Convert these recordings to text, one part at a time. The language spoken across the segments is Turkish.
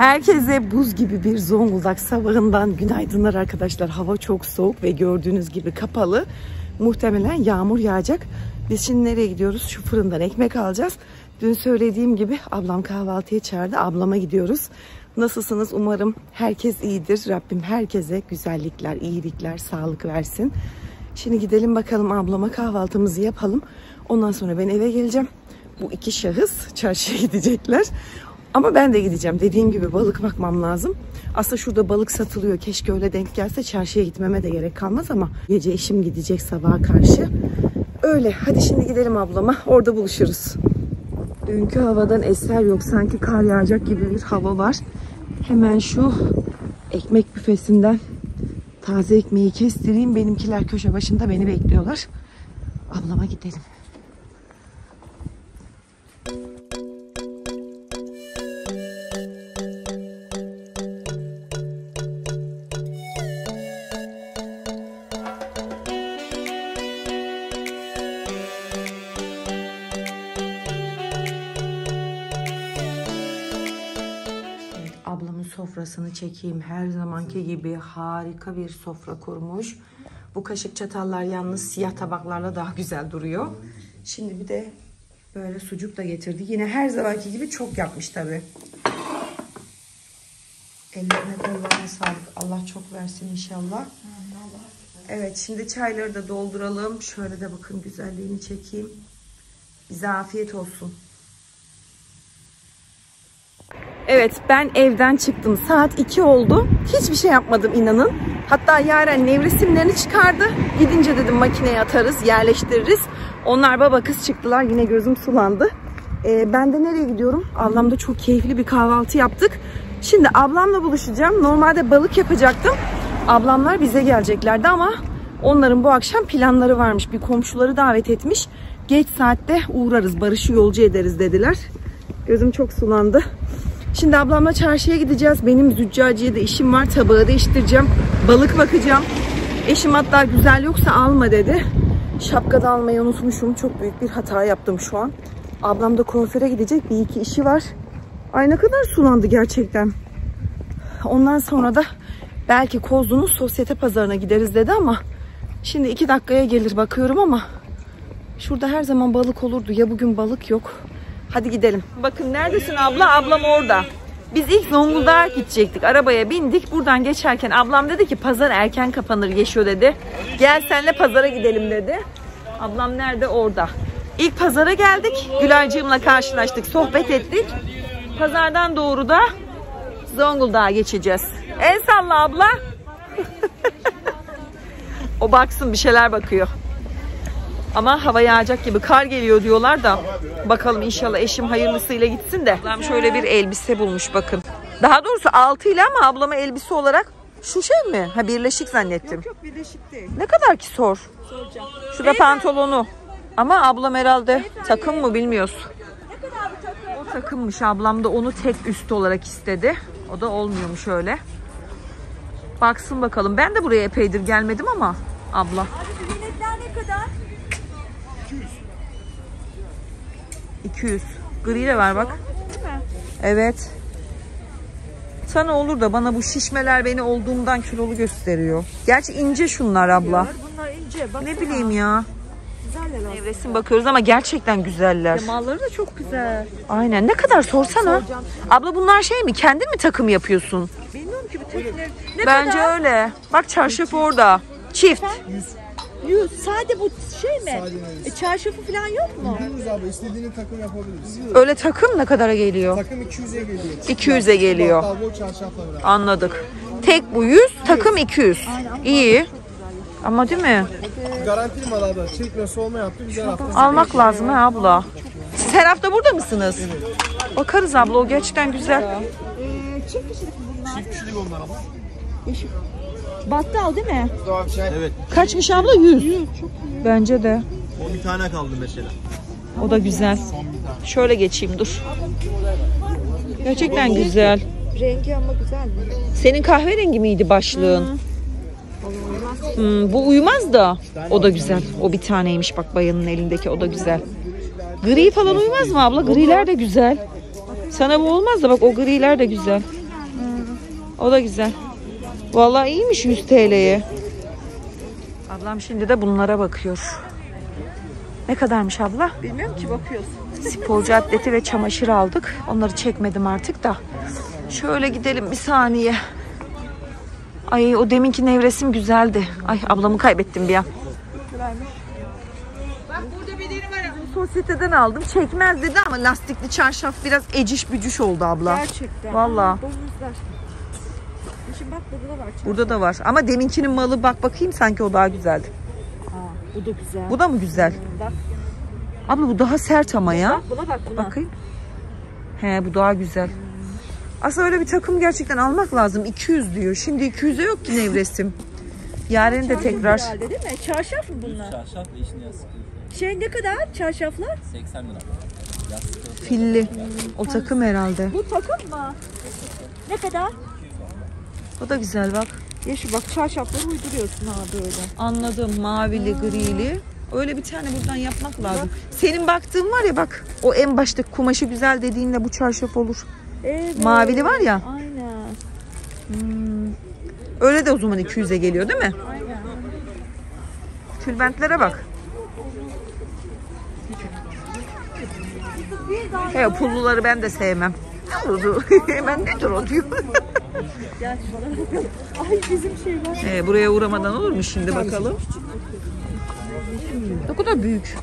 Herkese buz gibi bir Zonguldak sabahından günaydınlar arkadaşlar. Hava çok soğuk ve gördüğünüz gibi kapalı. Muhtemelen yağmur yağacak. Biz şimdi nereye gidiyoruz? Şu fırından ekmek alacağız. Dün söylediğim gibi ablam kahvaltıya çağırdı. Ablama gidiyoruz. Nasılsınız? Umarım herkes iyidir. Rabbim herkese güzellikler, iyilikler, sağlık versin. Şimdi gidelim bakalım ablama kahvaltımızı yapalım. Ondan sonra ben eve geleceğim. Bu iki şahıs çarşıya gidecekler. Ama ben de gideceğim. Dediğim gibi balık bakmam lazım. Aslında şurada balık satılıyor. Keşke öyle denk gelse çarşıya gitmeme de gerek kalmaz ama gece eşim gidecek sabaha karşı. Öyle. Hadi şimdi gidelim ablama. Orada buluşuruz. Dünkü havadan eser yok. Sanki kar yağacak gibi bir hava var. Hemen şu ekmek büfesinden taze ekmeği kestireyim. Benimkiler köşe başında beni bekliyorlar. Ablama gidelim. Ablamın sofrasını çekeyim. Her zamanki gibi harika bir sofra kurmuş. Bu kaşık çatallar yalnız siyah tabaklarla daha güzel duruyor. Şimdi bir de böyle sucuk da getirdi. Yine her zamanki gibi çok yapmış tabii. Ellerine kollarına sağlık. Allah çok versin inşallah. Evet, şimdi çayları da dolduralım. Şöyle de bakın güzelliğini çekeyim. Bize afiyet olsun. Evet, ben evden çıktım. Saat 2 oldu. Hiçbir şey yapmadım inanın. Hatta Yaren nevresimlerini çıkardı. Gidince dedim makineye atarız, yerleştiririz. Onlar baba kız çıktılar. Yine gözüm sulandı. Ben de nereye gidiyorum? Ablamda çok keyifli bir kahvaltı yaptık. Şimdi ablamla buluşacağım. Normalde balık yapacaktım. Ablamlar bize geleceklerdi ama onların bu akşam planları varmış. Bir komşuları davet etmiş. Geç saatte uğrarız, Barış'ı yolcu ederiz dediler. Gözüm çok sulandı. Şimdi ablamla çarşıya gideceğiz. Benim züccaciye de işim var. Tabağı değiştireceğim. Balık bakacağım. Eşim hatta güzel yoksa alma dedi. Şapka da almayı unutmuşum. Çok büyük bir hata yaptım şu an. Ablam da kuaföre gidecek. Bir iki işi var. Ay ne kadar sulandı gerçekten. Ondan sonra da belki Kozlu'nun sosyete pazarına gideriz dedi ama şimdi 2 dakikaya gelir bakıyorum ama şurada her zaman balık olurdu. Ya bugün balık yok. Hadi gidelim. Bakın neredesin abla? Ablam orada. Biz ilk Zonguldak'a gidecektik. Arabaya bindik. Buradan geçerken ablam dedi ki pazar erken kapanır Yeşo dedi. Gel senle pazara gidelim dedi. Ablam nerede? Orada. İlk pazara geldik. Gülaycığımla karşılaştık. Sohbet ettik. Pazardan doğru da Zonguldak'a geçeceğiz. El salla abla. O baksın bir şeyler bakıyor. Ama hava yağacak gibi, kar geliyor diyorlar da bakalım inşallah eşim hayırlısıyla gitsin de. Ablam şöyle bir elbise bulmuş bakın. Daha doğrusu altıyla ama ablama elbise olarak şu şey mi? Ha, birleşik zannettim. Yok birleşik değil. Ne kadar ki sor. Soracağım. Şurada pantolonu. Ama ablam herhalde takım mı bilmiyoruz. Ne kadar bu takım? O takımmış, ablam da onu tek üst olarak istedi. O da olmuyormuş öyle. Baksın bakalım. Ben de buraya epeydir gelmedim ama abla. Abi bu biletler ne kadar? 200. Gri de var bak. Değil mi? Evet. Sana olur da bana bu şişmeler beni olduğumdan kilolu gösteriyor. Gerçi ince şunlar abla. Bunlar ince. Baksana. Ne bileyim ya. Güzeller aslında. Resim bakıyoruz ama gerçekten güzeller. Malları da çok güzel. Aynen. Ne kadar sorsana. Soracağım. Abla bunlar şey mi? Kendin mi takım yapıyorsun? Bilmiyorum ki bu tekneler. Ne Bence kadar? öyle. Bak çarşaf orada. Çift. 100. Sade bu şey mi? Çarşafı falan yok mu? Bilmiyoruz abi, istediğini takım yapabiliriz. Öyle takım ne kadara geliyor? Takım 200'e geliyor. 200'e geliyor. Bol çarşafla beraber. Anladık. Tek bu 100, takım 200. İyi. Ama değil mi? Garantili mal abi. Çekme soğuma yaptı, güzel yaptı. Almak lazım ha abla. Siz her hafta burada mısınız? Bakarız abla, o gerçekten güzel. Çift kişilik mi bunlar? Çift kişilik onlar ama. Battal değil mi? Evet. Kaçmış abla? 100. Bence de. O bir tane kaldı mesela. O da güzel. Şöyle geçeyim dur. Gerçekten güzel. Rengi ama güzel mi? Senin kahverengi miydi başlığın? Bu uymaz da. O da güzel. O bir taneymiş bak, bayanın elindeki, o da güzel. Gri falan uymaz mı abla? Griler de güzel. Sana bu olmaz da bak, o griler de güzel. O da güzel. Vallahi iyiymiş 100 TL'ye. Ablam şimdi de bunlara bakıyor. Ne kadarmış abla? Bilmiyorum ki, bakıyoruz. Sporcu atleti ve çamaşır aldık. Onları çekmedim artık da. Şöyle gidelim bir saniye. Ay o deminki nevresim güzeldi. Ay ablamı kaybettim bir an. Bak burada bir deri var. Sosyeteden aldım. Çekmez dedi ama lastikli çarşaf biraz eciş bücüş oldu abla. Gerçekten. Vallahi. Domuzlar. Şimdi bak burada da var. Burada da var. Ama deminkinin malı bak bakayım sanki o daha güzeldi. Aa, bu da güzel. Bu da mı güzel? Bak. Abla bu daha sert ama ya. Bak buna bak buna. Bakayım. He bu daha güzel. Aslında öyle bir takım gerçekten almak lazım. 200 diyor. Şimdi 200'e yok ki nevresim. Yarın da tekrar. Herhalde, değil mi? Çarşaf mı bunlar? Çarşaf ve işin yastığı. Şey ne kadar çarşaflar? 80 lira. Yastığı. Filli. O takım herhalde. Bu takım mı? Ne kadar? O da güzel bak. Yeşil bak, çarşafları uyduruyorsun ha böyle. Anladım. Mavili, grili. Öyle bir tane buradan yapmak lazım. Senin baktığın var ya bak. O en başta kumaşı güzel dediğinle bu çarşaf olur. Evet. Mavili var ya. Aynen. Öyle de o zaman 200'e geliyor değil mi? Aynen. Tülbentlere bak. He, pulluları ben de sevmem. Hemen nedir o diyor. Gel şuna bakalım. Ay bizim şey var. Buraya uğramadan olur mu şimdi bakalım. Ne kadar büyük.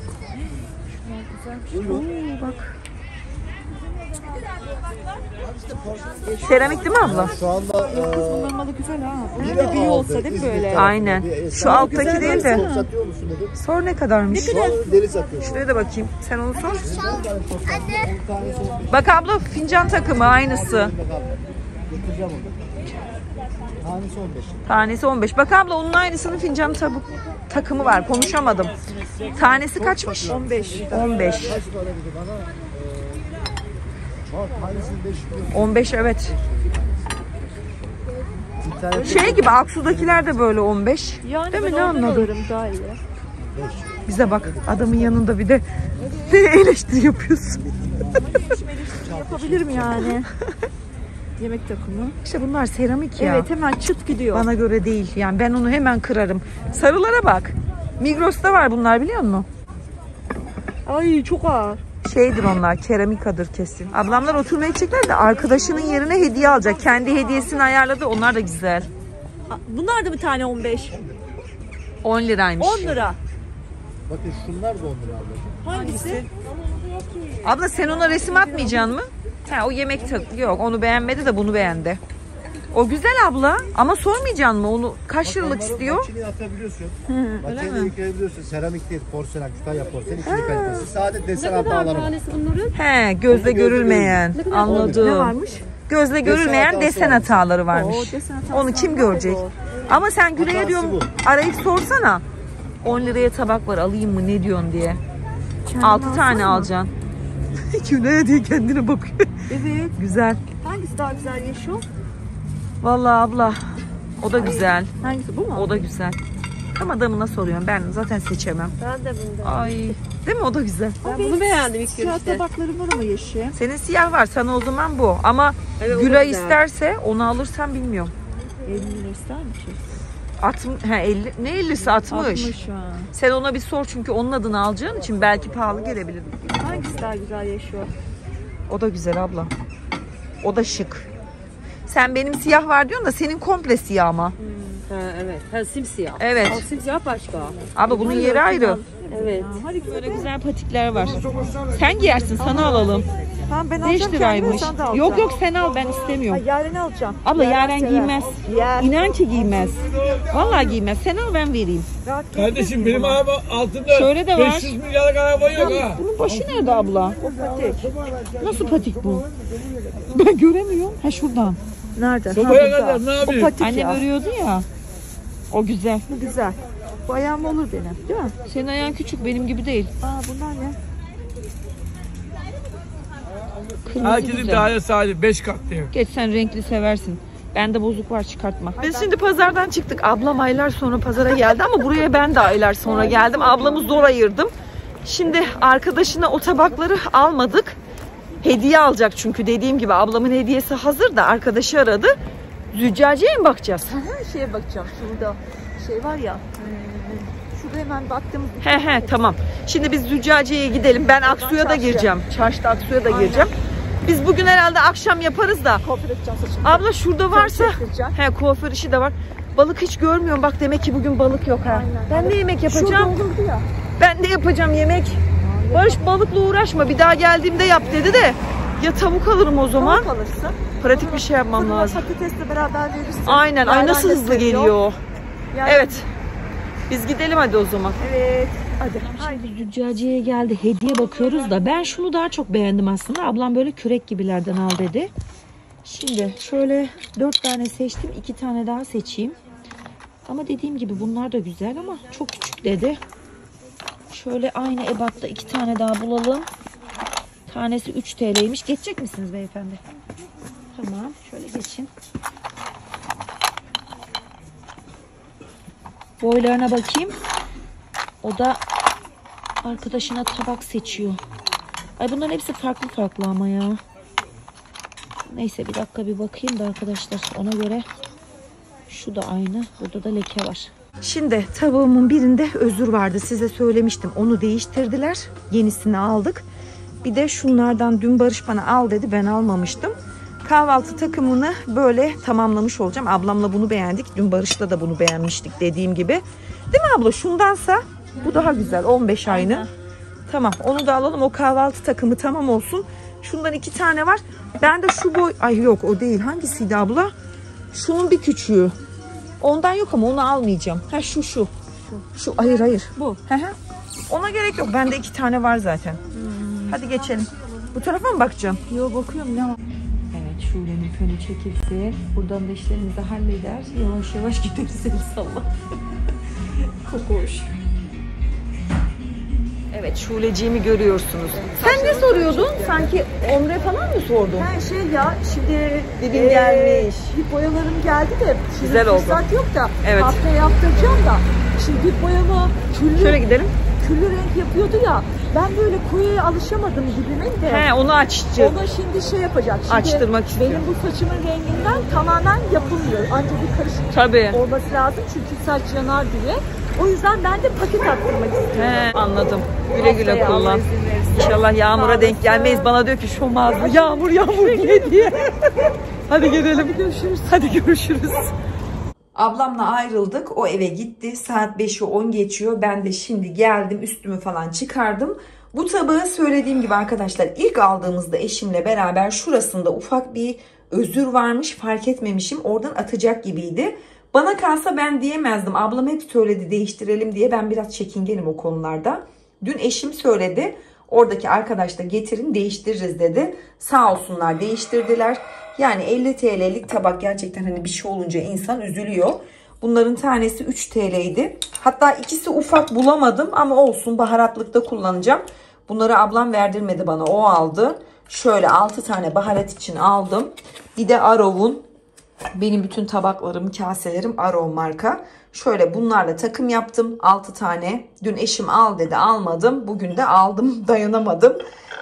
Oo, bak. Seramik değil mi abla? Şu anda Bunların malı güzel ha. Bunun da büyüğü olsa değil mi böyle? Aynen. Şu alttaki değil de. satıyor musun dedim. Sor ne kadarmış? Ne kadar? Deri satıyor. Şuraya da bakayım. Sen onu sor. Bak abla fincan takımı aynısı. Getireceğim onu. Tanesi 15. Tanesi 15. Bak abla onun aynısının fincan takımı var. Konuşamadım. Tanesi kaçmış? 15. 15. Kaç para dedi bana? Bak tanesi 5 milyon. 15 evet. İnternet Şey gibi Aksu'dakiler de böyle 15. Yani Değil mi? ben Ne oradan anladın? alırım daha iyi. Bize bak adamın yanında bir de eleştiri yapıyorsun. Yapabilirim yani. Yemek takımı. İşte bunlar seramik ya. Evet, hemen çıt gidiyor. Bana göre değil. Yani ben onu hemen kırarım. Sarılara bak. Migros'ta var bunlar biliyor musun? Ay çok ağır. Şeydir onlar, keramikadır kesin. Ablamlar oturmaya gidecekler de arkadaşının yerine hediye alacak. Kendi hediyesini ayarladı. Onlar da güzel. Bunlar da bir tane 15. 10 liraymış. 10 lira. Bakın şunlar da 10 lira ablacığım. Hangisi? Abla sen ona resim atmayacaksın mı? Ha, o yemek yok. Onu beğenmedi de bunu beğendi. O güzel abla ama sormayacaksın mı? Onu kaç liralık istiyor? Makineye atabiliyorsun. Makineye yıkayabiliyorsun. Seramik değil, porselen, Kütahya porselen, ikinci kalitesi. Sade desen hataları var. He, gözle görülmeyen. Anladım. Ne varmış? Gözle görülmeyen hatası desen var. hataları varmış. O desen hatası Onu kim var. görecek? Ama sen Gülay'a Hatası diyorum bu. arayıp sorsana. 10 liraya tabak var alayım mı ne diyorsun diye. 6 tane alacaksın. Gülay'a diye kendine bakıyor. Evet. Güzel. Hangisi daha güzel Yeşil? Vallahi abla o da güzel. Hangisi bu mu? O da güzel. Ama adamına soruyorum ben zaten seçemem. Ben de bunu. Ay değil mi o da güzel. Ben bunu beğendim ilk görüşte. Siyah tabaklarım var ama Yeşil. Senin siyah var sana o zaman bu. Ama Evet, o da Gülay güzel. isterse onu alırsam bilmiyorum. 50 lira ister misin? 60, 50, ne 50'si 60. 60 şu an. Sen ona bir sor çünkü onun adını alacağın için belki pahalı gelebilir. Hangisi daha güzel Yeşil? O da güzel abla. O da şık. Sen benim siyah var diyorsun da senin komple siyah ama. Ha, evet. Ha, simsiyah. Evet. O simsiyah başka. Abla bunun yeri ayrı. Evet. Hadi Böyle güzel patikler var. Sen giyersin sana alalım. Tamam ben 5 alacağım liraymış. kendime, sen de alacaksın. Yok yok sen al ben istemiyorum. Yaren alacağım. Abla Yaren sever. giymez. Yer. İnan ki giymez. Vallahi giymez. Sen al ben vereyim. Rahat Kardeşim benim araba altında Şöyle de var. 500 milyarlık araba yok ha. Bunun başı nerede abla? patik. Nasıl patik bu? Ben göremiyorum. Ha şuradan. Nerede? Sobaya kadar ne yapayım? patik Annem ya. örüyordu ya. O güzel. Bu güzel. Bu ayağım olur benim. Değil mi? Senin ayağın küçük benim gibi değil. Aa bunlar ne? Kırmızı Herkesin güzel. daire sahibi 5 kat diyor. Geç sen renkli seversin. Bende bozuk var çıkartma. Biz şimdi pazardan çıktık. Ablam aylar sonra pazara geldi ama buraya ben de aylar sonra geldim. Ablamı zor ayırdım. Şimdi arkadaşına o tabakları almadık. Hediye alacak çünkü dediğim gibi ablamın hediyesi hazır da arkadaşı aradı. Züccaciyeye mi bakacağız? Şeye bakacağım. Şurada şey var ya. Şurada hemen baktığımız. He tamam. Şimdi biz Züccaciyeye gidelim. Ben Aksu'ya da gireceğim. Çarşıda Aksu'ya da gireceğim. Biz bugün herhalde akşam yaparız da. Kuaför edeceğim saçımı. Abla şurada varsa. Kuaför işi de var. Balık hiç görmüyorum. Bak demek ki bugün balık yok ha. Aynen. Ben de yemek yapacağım. Şurada olurdu ya. Ben de yapacağım yemek. Barış balıkla uğraşma. Bir daha geldiğimde yap dedi de. Ya tavuk alırım o zaman. Tavuk alırsın. Pratik bir şey yapmam Fırına lazım. patatesle beraber verirsin. Aynen. Ay nasıl hızlı geliyor. Yani... Evet. Biz gidelim hadi o zaman. Evet. Hadi. Şimdi züccaciyeye geldi. Hediye bakıyoruz da ben şunu daha çok beğendim aslında. Ablam böyle kürek gibilerden al dedi. Şimdi şöyle 4 tane seçtim. 2 tane daha seçeyim. Ama dediğim gibi bunlar da güzel ama çok küçük dedi. Şöyle aynı ebatta 2 tane daha bulalım. Tanesi 3 TL'ymiş. Geçecek misiniz beyefendi? Tamam. Şöyle geçin. Boylarına bakayım. O da arkadaşına tabak seçiyor. Ay bunların hepsi farklı farklı ama ya. Neyse bir dakika bir bakayım da arkadaşlar. Ona göre şu da aynı. Burada da leke var. Şimdi tabağımın birinde özür vardı. Size söylemiştim. Onu değiştirdiler. Yenisini aldık. Bir de şunlardan dün Barış bana al dedi. Ben almamıştım. Kahvaltı takımını böyle tamamlamış olacağım. Ablamla bunu beğendik. Dün Barış'la da bunu beğenmiştik dediğim gibi. Değil mi abla? Şundansa bu daha güzel. 15 aynı. Tamam onu da alalım. O kahvaltı takımı tamam olsun. Şundan 2 tane var. Ben de şu boy... Ay yok o değil. Hangisiydi abla? Şunun bir küçüğü. Ondan yok ama onu almayacağım. Ha şu. Şu hayır. Bu. Ona gerek yok. Bende 2 tane var zaten. Hadi geçelim. Bu tarafa mı bakacağım? Yo bakıyorum ne var? Evet Şule'nin fönü çekilse buradan da işlerimizi halleder. Yavaş yavaş gideriz inşallah. Kokoş. Evet Şuleciğimi görüyorsunuz. Sen ne soruyordun? Sanki omre falan mı sordun? Ben şey ya şimdi Dibin gelmiş. Dip boyalarım geldi de şimdi Güzel oldu. fırsat yok da Evet. haftaya yaptıracağım da şimdi dip boyama Şöyle gidelim. küllü renk yapıyordu ya ben böyle koyuya alışamadım dibimin de. Onu açtı. Ona şimdi şey yapacak. Şimdi Açtırmak istiyor. Benim bu saçımın renginden tamamen yapılmıyor. Ancak bir karışık Tabii. olması lazım çünkü saç yanar diye. O yüzden ben de paket attırmak istiyorum. Anladım. Güle güle Haftaya kullan. Allah izin verirse. İnşallah yağmura denk gelmeyiz. Bana diyor ki şu mağaza yağmur diye. Hadi gidelim. Hadi görüşürüz. Ablamla ayrıldık. O eve gitti. Saat 5'i 10 geçiyor. Ben de şimdi geldim. Üstümü falan çıkardım. Bu tabağı söylediğim gibi arkadaşlar ilk aldığımızda eşimle beraber şurasında ufak bir özür varmış. Fark etmemişim. Oradan atacak gibiydi. Bana kalsa ben diyemezdim. Ablam hep söyledi değiştirelim diye. Ben biraz çekingenim o konularda. Dün eşim söyledi. Oradaki arkadaş da getirin değiştiririz dedi. Sağ olsunlar değiştirdiler. Yani 50 TL'lik tabak gerçekten hani bir şey olunca insan üzülüyor. Bunların tanesi 3 TL'ydi. Hatta ikisi ufak bulamadım ama olsun baharatlıkta kullanacağım. Bunları ablam verdirmedi bana, o aldı. Şöyle 6 tane baharat için aldım. Bir de Arrow'un, benim bütün tabaklarım, kaselerim Arrow marka. Şöyle bunlarla takım yaptım 6 tane. Dün eşim al dedi, almadım. Bugün de aldım, dayanamadım.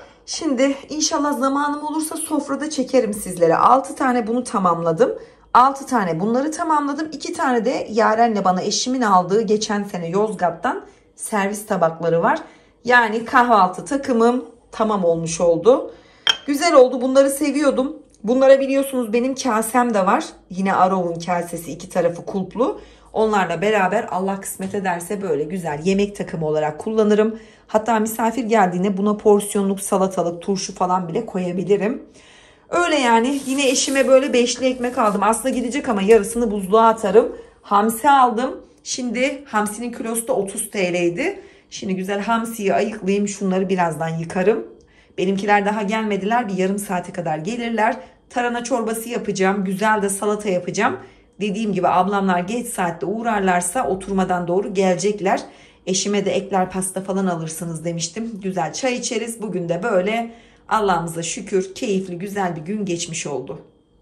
Şimdi inşallah zamanım olursa sofrada çekerim sizlere. 6 tane bunu tamamladım. 6 tane bunları tamamladım. 2 tane de Yaren'le bana eşimin aldığı geçen sene Yozgat'tan servis tabakları var. Yani kahvaltı takımım tamam olmuş oldu. Güzel oldu. Bunları seviyordum. Bunlara biliyorsunuz benim kasem de var. Yine Arrow'un kasesi, iki tarafı kulplu. Onlarla beraber Allah kısmet ederse böyle güzel yemek takımı olarak kullanırım. Hatta misafir geldiğinde buna porsiyonluk salatalık, turşu falan bile koyabilirim. Öyle yani. Yine eşime böyle beşli ekmek aldım. Aslında gidecek ama yarısını buzluğa atarım. Hamsi aldım. Şimdi hamsinin kilosu da 30 TL'ydi. Şimdi güzel hamsiyi ayıklayayım. Şunları birazdan yıkarım. Benimkiler daha gelmediler. Bir yarım saate kadar gelirler. Tarhana çorbası yapacağım. Güzel de salata yapacağım. Dediğim gibi ablamlar geç saatte uğrarlarsa oturmadan doğru gelecekler. Eşime de ekler pasta falan alırsınız demiştim. Güzel çay içeriz. Bugün de böyle Allah'ımıza şükür keyifli güzel bir gün geçmiş oldu.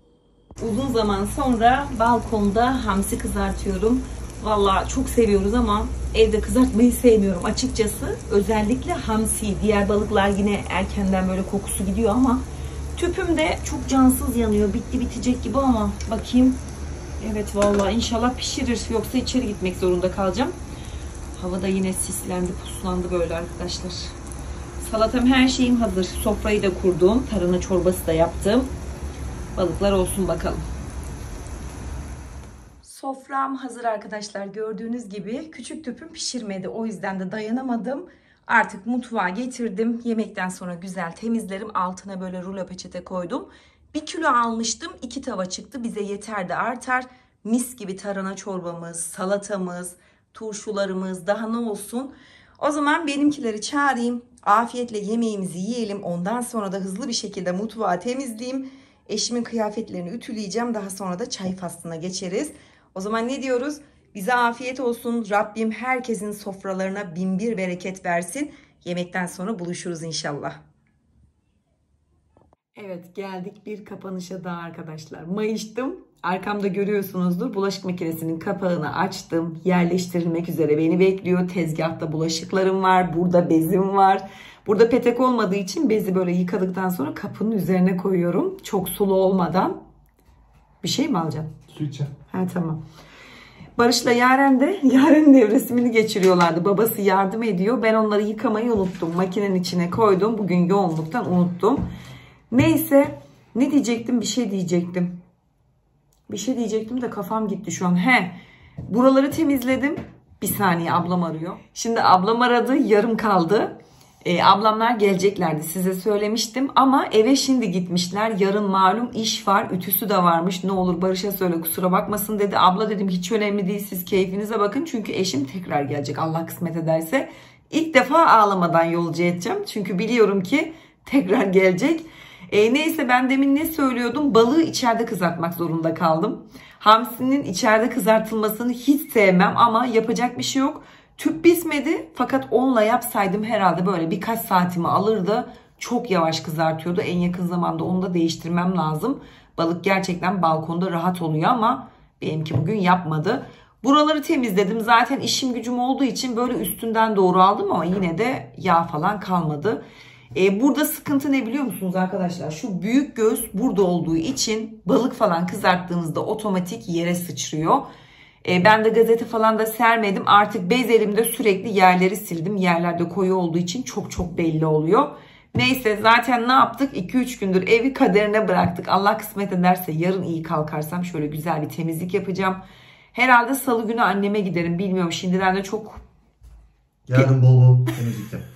Uzun zaman sonra balkonda hamsi kızartıyorum. Vallahi çok seviyoruz ama evde kızartmayı sevmiyorum açıkçası. Özellikle hamsi. Diğer balıklar yine erkenden böyle kokusu gidiyor ama tüpüm de çok cansız yanıyor. Bitti bitecek gibi ama bakayım. Evet vallahi inşallah pişirir. Yoksa içeri gitmek zorunda kalacağım. Hava da yine sislendi, puslandı böyle arkadaşlar. Salatam, her şeyim hazır. Sofrayı da kurdum. Tarhana çorbası da yaptım. Balıklar olsun bakalım. Sofram hazır arkadaşlar. Gördüğünüz gibi küçük tüpüm pişirmedi. O yüzden de dayanamadım. Artık mutfağa getirdim. Yemekten sonra güzel temizlerim. Altına böyle rulo peçete koydum. 1 kilo almıştım. 2 tava çıktı. Bize yeter de artar. Mis gibi tarhana çorbamız, salatamız, turşularımız, daha ne olsun. O zaman benimkileri çağırayım. Afiyetle yemeğimizi yiyelim. Ondan sonra da hızlı bir şekilde mutfağı temizleyeyim. Eşimin kıyafetlerini ütüleyeceğim. Daha sonra da çay faslına geçeriz. O zaman ne diyoruz? Bize afiyet olsun. Rabbim herkesin sofralarına bin bir bereket versin. Yemekten sonra buluşuruz inşallah. Evet, geldik bir kapanışa daha arkadaşlar. Mayıştım. Arkamda görüyorsunuzdur. Bulaşık makinesinin kapağını açtım. Yerleştirilmek üzere beni bekliyor. Tezgahta bulaşıklarım var. Burada bezim var. Burada petek olmadığı için bezi böyle yıkadıktan sonra kapının üzerine koyuyorum. Çok sulu olmadan. Bir şey mi alacağım? Su içeceğim. Ha tamam. Barış'la Yaren'in nevresimini geçiriyorlardı. Babası yardım ediyor. Ben onları yıkamayı unuttum. Makinenin içine koydum. Bugün yoğunluktan unuttum. Neyse, ne diyecektim? Bir şey diyecektim de kafam gitti şu an. Buraları temizledim. Bir saniye, ablam arıyor. Şimdi ablam aradı. Yarım kaldı. Ablamlar geleceklerdi. Size söylemiştim ama eve şimdi gitmişler. Yarın malum iş var. Ütüsü de varmış. Ne olur Barış'a söyle, kusura bakmasın dedi. Abla dedim hiç önemli değil. Siz keyfinize bakın. Çünkü eşim tekrar gelecek. Allah kısmet ederse. İlk defa ağlamadan yolcu edeceğim. Çünkü biliyorum ki tekrar gelecek. Neyse, ben demin ne söylüyordum? Balığı içeride kızartmak zorunda kaldım. Hamsinin içeride kızartılmasını hiç sevmem ama yapacak bir şey yok. Tüp bitmedi fakat onunla yapsaydım herhalde böyle birkaç saatimi alırdı. Çok yavaş kızartıyordu. En yakın zamanda onu da değiştirmem lazım. Balık gerçekten balkonda rahat oluyor ama benimki bugün yapmadı. Buraları temizledim. Zaten işim gücüm olduğu için böyle üstünden doğru aldım ama yine de yağ falan kalmadı. Burada sıkıntı ne biliyor musunuz arkadaşlar? Şu büyük göz burada olduğu için balık falan kızarttığınızda otomatik yere sıçrıyor. Ben de gazete falan da sermedim. Artık bez elimde sürekli yerleri sildim. Yerlerde koyu olduğu için çok belli oluyor. Neyse, zaten ne yaptık? 2-3 gündür evi kaderine bıraktık. Allah kısmet ederse yarın iyi kalkarsam şöyle güzel bir temizlik yapacağım. Herhalde salı günü anneme giderim. Bilmiyorum, şimdiden de çok... Yarın bol temizlik yap.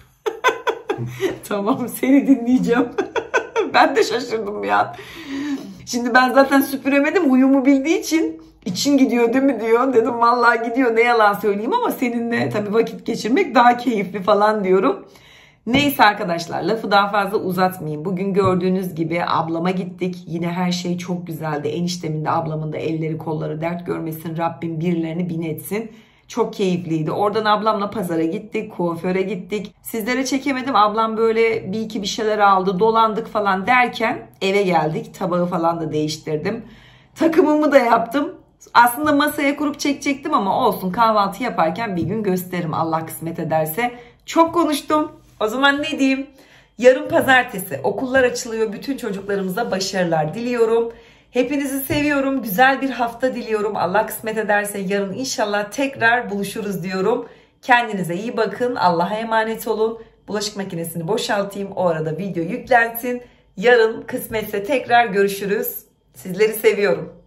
Tamam, seni dinleyeceğim. Ben de şaşırdım ya. Şimdi ben zaten süpüremedim. Uyumu bildiği için için gidiyor değil mi diyor. Dedim vallahi gidiyor, ne yalan söyleyeyim ama seninle tabii vakit geçirmek daha keyifli falan diyorum. Neyse arkadaşlar, lafı daha fazla uzatmayayım. Bugün gördüğünüz gibi ablama gittik. Yine her şey çok güzeldi. Eniştemin de ablamın da elleri kolları dert görmesin. Rabbim birilerini bin etsin. Çok keyifliydi. Oradan ablamla pazara gittik, kuaföre gittik. Sizlere çekemedim. Ablam böyle bir şeyler aldı, dolandık falan derken eve geldik. Tabağı falan da değiştirdim. Takımımı da yaptım. Aslında masaya kurup çekecektim ama olsun, kahvaltı yaparken bir gün gösteririm Allah kısmet ederse. Çok konuştum. O zaman ne diyeyim? Yarın pazartesi okullar açılıyor. Bütün çocuklarımıza başarılar diliyorum. Hepinizi seviyorum. Güzel bir hafta diliyorum. Allah kısmet ederse yarın inşallah tekrar buluşuruz diyorum. Kendinize iyi bakın. Allah'a emanet olun. Bulaşık makinesini boşaltayım. O arada video yüklensin. Yarın kısmetse tekrar görüşürüz. Sizleri seviyorum.